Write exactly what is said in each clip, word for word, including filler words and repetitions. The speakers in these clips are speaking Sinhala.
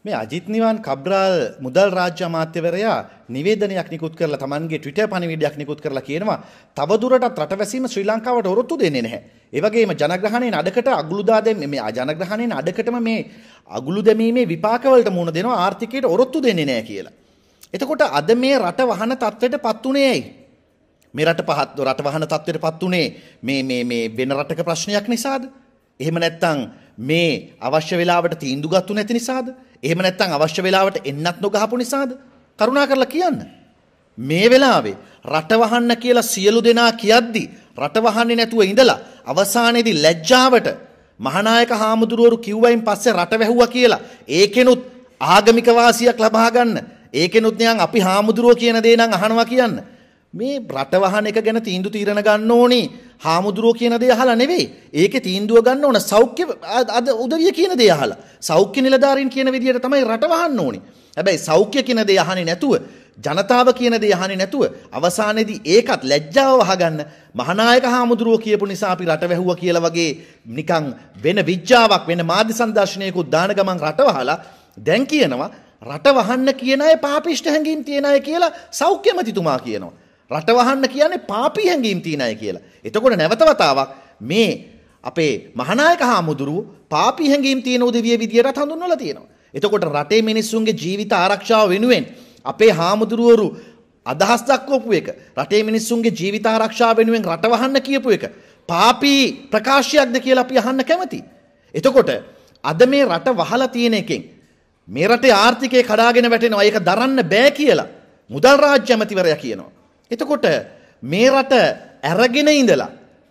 මේ අජිත් නිවාන් කබ්‍රාල් මුදල් රාජ්‍ය අමාත්‍යවරයා නිවේදනයක් නිකුත් කරලා Tamanගේ Twitter පණිවිඩයක් නිකුත් කරලා කියනවා තවදුරටත් රටවැසීම ශ්‍රී ලංකාවට ඔරොත්තු දෙන්නේ නැහැ. ඒ වගේම ජනග්‍රහණයෙන් අඩකට අගුළු දා දෙන්නේ මේ ජනග්‍රහණයෙන් අඩකටම මේ අගුළු දැමීමේ විපාක වලට මුහුණ දෙනවා ආර්ථිකයට ඔරොත්තු දෙන්නේ නැහැ කියලා. එතකොට අද මේ රට වහන තත්ත්වයටපත් උනේ ඇයි? මේ රට පහත් රට වහන තත්ත්වයටපත් උනේ මේ මේ මේ වෙන රටක ප්‍රශ්නයක් නිසාද? එහෙම නැත්නම් මේ අවශ්‍ය වෙලාවට තීන්දුව ගත්තු නැති නිසාද? එහෙම නැත්නම් අවශ්‍ය වෙලාවට එන්නත් නොගහපු නිසාද? කරුණා කරලා කියන්න. මේ වෙලාවේ රට වහන්න කියලා සියලු දෙනා කියද්දි රට වහන්නේ නැතුව ඉඳලා අවසානයේදී ලැජ්ජාවට මහානායක හාමුදුරුවරු කිව්වයින් පස්සේ රට වැහුවා කියලා ඒකෙනුත් ආගමික වාසියක් ලබා ගන්න. ඒකෙනුත් නිකන් අපි හාමුදුරුවෝ කියන දේ නම් අහනවා කියන්න. මේ රට වහන එක ගැන තීන්දුව తీරන ගන්න ඕනේ හාමුදුරුවෝ කියන දේ අහලා නෙවෙයි. ඒකේ තීන්දුව ගන්න ඕන සෞඛ්‍ය අද උදවිය කියන දේ අහලා. සෞඛ්‍ය නිලධාරීන් කියන විදිහට තමයි රට වහන්න ඕනේ. හැබැයි සෞඛ්‍ය කියන දේ අහන්නේ නැතුව ජනතාව කියන දේ අහන්නේ නැතුව අවසානයේදී ඒකත් ලැජ්ජාව වහගන්න මහානායක හාමුදුරුවෝ කියපු නිසා අපි රට වැහුවා කියලා වගේ නිකන් වෙන විඥාවක් වෙන මාධ්‍ය සංදර්ශනයකුත් දාන ගමන් රට වහලා දැන් කියනවා රට වහන්න කියන අය පාපිෂ්ඨ හැඟීම් තියන අය කියලා සෞඛ්‍ය මැතිතුමා කියනවා. රට වහන්න කියන්නේ පාපී හැඟීම් තියන අය කියලා. එතකොට නැවත වතාවක් මේ අපේ මහානායක හාමුදුරුවෝ පාපී හැඟීම් තියෙන උදවිය විදියට හඳුන්වලා තියෙනවා. එතකොට රටේ මිනිස්සුන්ගේ ජීවිත ආරක්ෂාව වෙනුවෙන් අපේ හාමුදුරුවරු අදහස් දක්වපු එක රටේ මිනිස්සුන්ගේ ජීවිත ආරක්ෂාව වෙනුවෙන් රට වහන්න කියපු එක පාපී ප්‍රකාශයක්ද කියලා අපි අහන්න කැමතියි. එතකොට අද මේ රට වහලා තියෙන එකෙන් මේ රටේ ආර්ථිකය කඩාගෙන වැටෙනවා. ඒක දරන්න බෑ කියලා මුදල් රාජ්‍ය ඇමතිවරයා කියනවා. එතකොට මේ රට අරගෙන ඉඳලා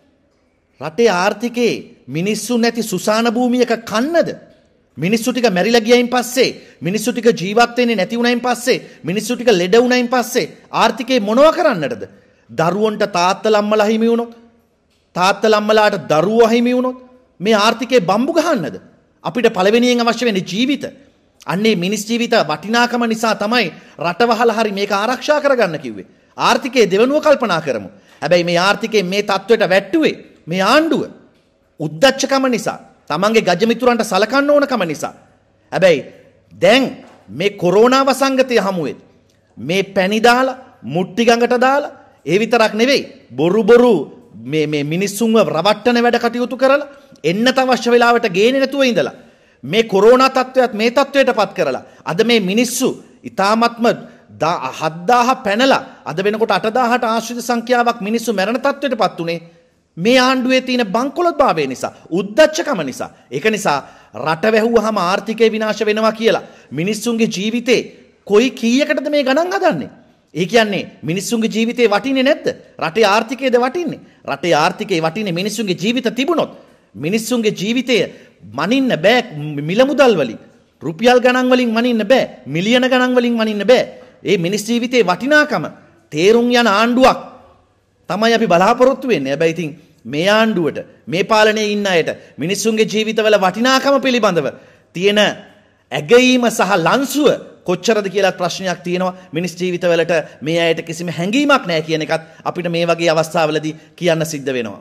රටේ ආර්ථිකේ මිනිස්සු නැති සුසාන භූමියක කන්නද? මිනිස්සු ටික මැරිලා ගියයින් පස්සේ මිනිස්සු ටික ජීවත් වෙන්නේ නැති වුණයින් පස්සේ මිනිස්සු ටික ලෙඩ වුණයින් පස්සේ ආර්ථිකේ මොනවා කරන්නටද? දරුවන්ට තාත්තලා අම්මලා හිමි වුණොත් තාත්තලා අම්මලාට දරුවෝ හිමි වුණොත් මේ ආර්ථිකේ බම්බු ගහන්නද? අපිට පළවෙනියෙන් අවශ්‍ය වෙන්නේ ජීවිත. අන්නේ මිනිස් ජීවිත වටිනාකම නිසා තමයි රට වහලා හරි මේක ආරක්ෂා කරගන්න කිව්වේ. ආර්ථිකයේ දෙවනුව කල්පනා කරමු. හැබැයි මේ ආර්ථිකයේ මේ තත්වයට වැට්ටුවේ මේ ආණ්ඩුව උද්දච්චකම නිසා, තමන්ගේ ගජමිතුරන්ට සලකන්න ඕනකම නිසා. හැබැයි දැන් මේ කොරෝනා වසංගතය හමුවේ මේ පැණි දාලා, මුට්ටි ගඟට දාලා, ඒ විතරක් නෙවෙයි බොරු බොරු මේ මේ මිනිස්සුන්ව රවට්ටන වැඩ කටයුතු කරලා එන්නත අවශ්‍ය වෙලාවට ගේන්නේ නැතුව ඉඳලා මේ කොරෝනා තත්වයට මේ තත්වයටපත් කරලා අද මේ මිනිස්සු ඊ타ත්ම හත්දාහ පැනලා අද වෙනකොට අටදාහට ආශ්‍රිත සංඛ්‍යාවක් මිනිස්සු මරණ තත්වයටපත් උනේ මේ ආණ්ඩුවේ තියෙන බංකොලොත් භාවය නිසා, උද්දච්චකම නිසා. ඒක නිසා රට වැහුවාම ආර්ථිකය විනාශ වෙනවා කියලා මිනිස්සුන්ගේ ජීවිතේ කොයි කීයකටද මේ ගණන් හදන්නේ? ඒ කියන්නේ මිනිස්සුන්ගේ ජීවිතේ වටින්නේ නැද්ද? රටේ ආර්ථිකයේද වටින්නේ? රටේ ආර්ථිකේ වටින්නේ මිනිස්සුන්ගේ ජීවිත තිබුණොත් මිනිස්සුන්ගේ ජීවිතය මනින්න බෑ මිල මුදල් වලින්. රුපියල් ගණන් වලින් මනින්න බෑ. මිලියන ගණන් වලින් මනින්න බෑ. ඒ මිනිස් ජීවිතේ වටිනාකම තේරුම් යන ආණ්ඩුවක් තමයි අපි බලාපොරොත්තු වෙන්නේ. හැබැයි ඉතින් මේ ආණ්ඩුවට මේ පාලනයේ ඉන්න අයට මිනිස්සුන්ගේ ජීවිතවල වටිනාකම පිළිබඳව තියෙන ඇගීම සහ ලන්සුව කොච්චරද කියලා ප්‍රශ්නයක් තියෙනවා. මිනිස් ජීවිතවලට මේ අයට කිසිම හැඟීමක් නැහැ කියන එකත් අපිට මේ වගේ අවස්ථාවලදී කියන්න සිද්ධ වෙනවා.